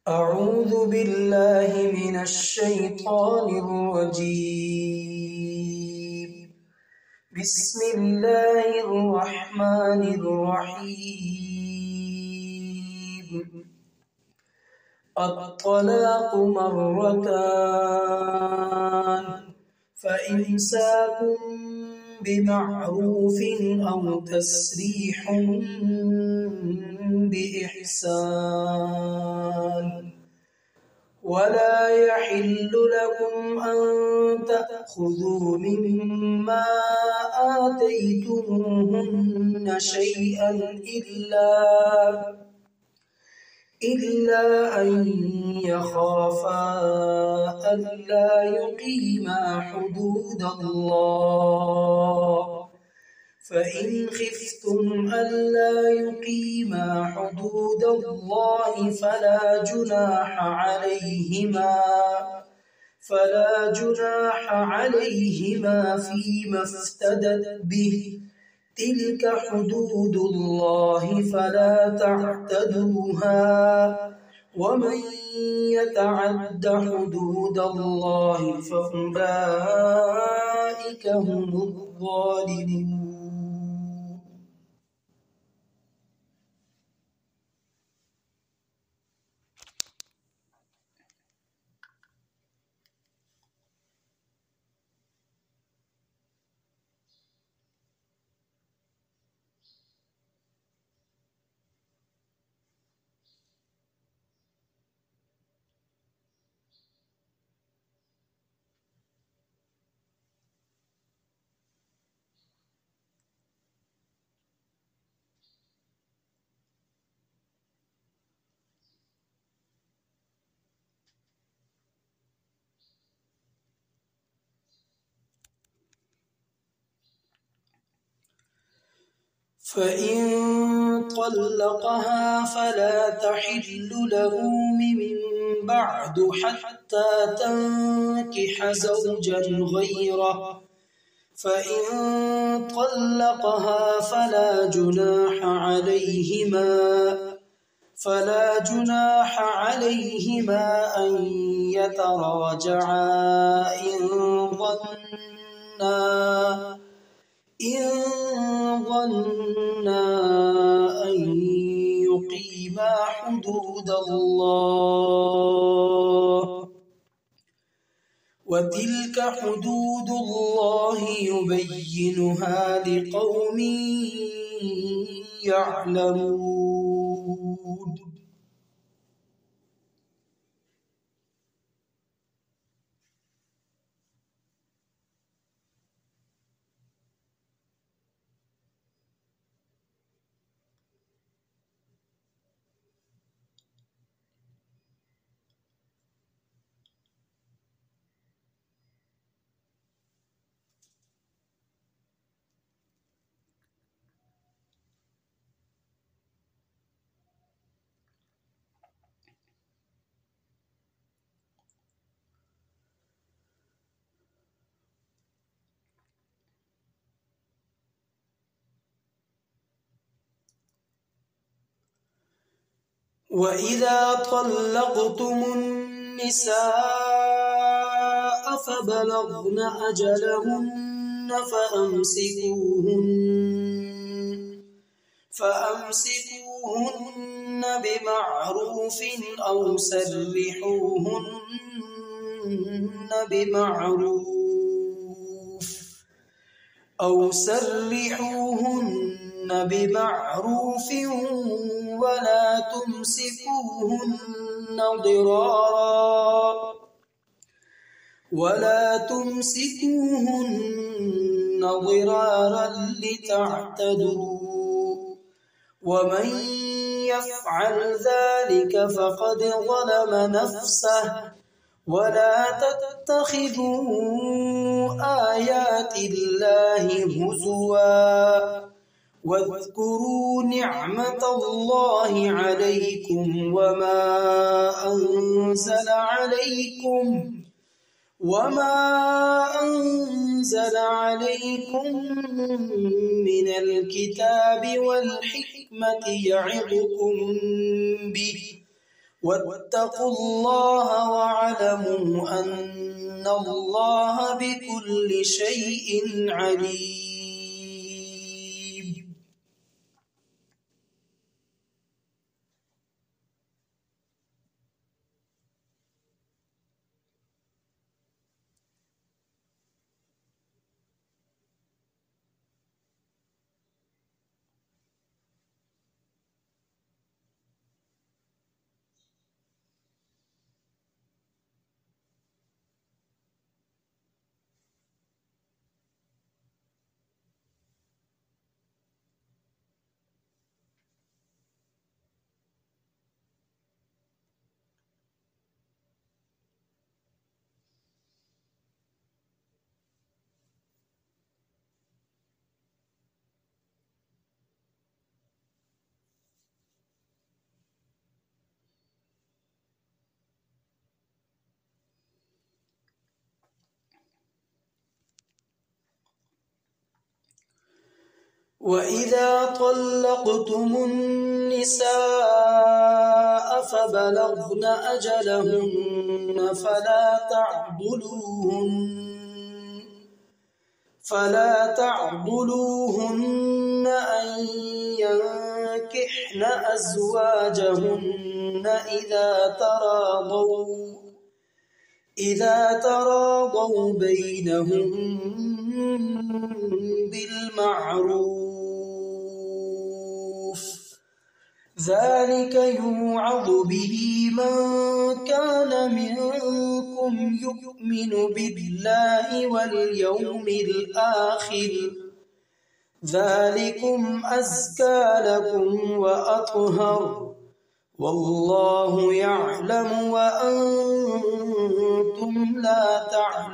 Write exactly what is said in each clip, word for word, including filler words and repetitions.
أعوذ بالله من الشيطان الرجيم. بسم الله الرحمن الرحيم. الطلاق مرتان، فإمساك بمعروف أو تسريح بإحسان. ولا يحل لكم أن تأخذوا مما آتيتموهن شيئا إلا إلا أن يخافا ألا يقيما حدود الله، فإن خفتم ألا يقيما حدود الله فلا جناح عليهما فلا جناح عليهما فيما افتدت به، تلك حدود الله فلا تعتدوها، ومن يتعد حدود الله فأولئك هم الظالمون. فإن طلقها فلا تحل له من بعد حتى تنكح زوجا غيره، فإن طلقها فلا جناح عليهما فلا جناح عليهما أن يتراجعا إن ظنا إن ظنا أن يقيما حدود الله، وتلك حدود الله يبينها لقوم يعلمون. وإذا طلقتم النساء فبلغن أجلهن فأمسكوهن فأمسكوهن بمعروف أو سرحوهن بمعروف أو سرحوهن بمعروف ولا تمسكوهن ضرارا ولا تمسكوهن ضرارا لتعتدوا، ومن يفعل ذلك فقد ظلم نفسه، ولا تتخذوا آيات الله هزوا، واذكروا نعمة الله عليكم وما أنزل عليكم وما أنزل عليكم من الكتاب والحكمة يعظكم به واتقوا الله واعلموا أن الله بكل شيء عليم. وإذا طلقتم النساء فبلغن أجلهن فلا تعضلوهن فلا تعضلوهن أن ينكحن أزواجهن إذا تراضوا إذا تراضوا بينهم بالمعروف، ذلك يوعظ به من كان منكم يؤمن بالله واليوم الآخر، ذلكم أزكى لكم وأطهر، والله يعلم وأنتم لا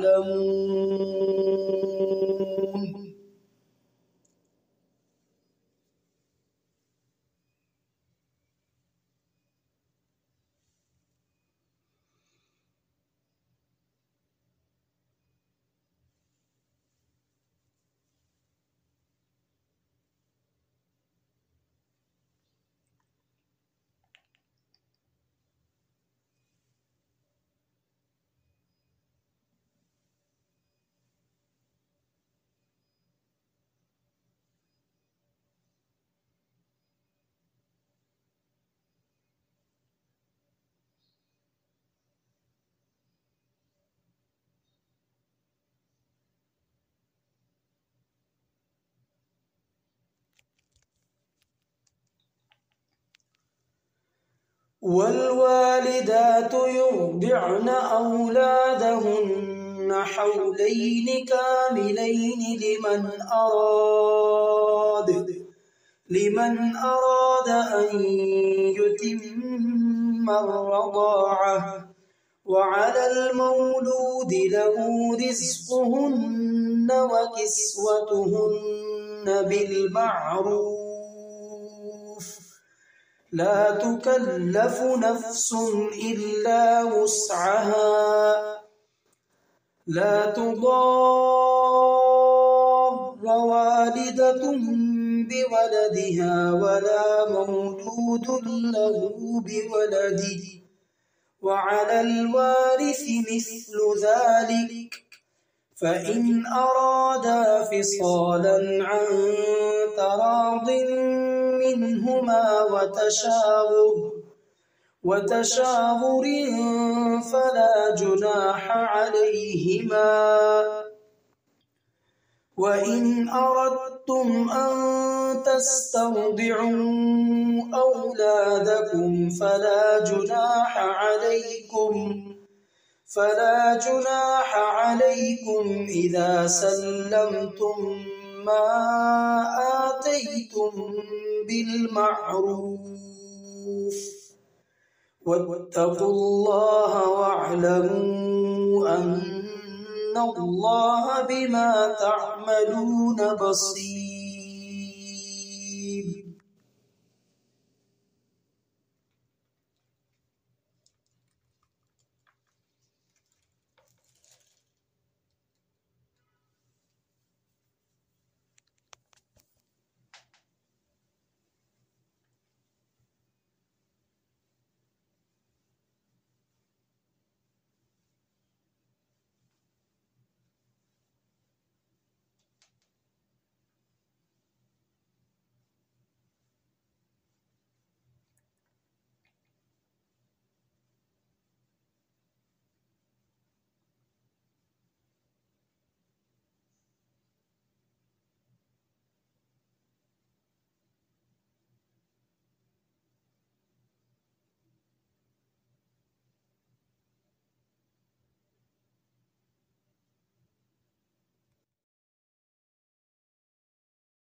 تعلمون. والوالدات يرضعن أولادهن حولين كاملين لمن أراد لمن أراد أن يتم الرضاعة، وعلى المولود له رزقهن وكسوتهن بالمعروف، لا تكلف نفس إلا وسعها، لا تضار والدة بولدها ولا مولود له بولده، وعلى الوارث مثل ذلك، فإن أرادا فصالا عن تراض منهما وتشاور وتشاور فلا جناح عليهما. وإن أردتم أن تسترضعوا أولادكم فلا جناح عليكم فلا جناح عليكم إذا سلمتم ما آتيتم بالمعروف، واتقوا الله واعلموا أن الله بما تعملون بصير.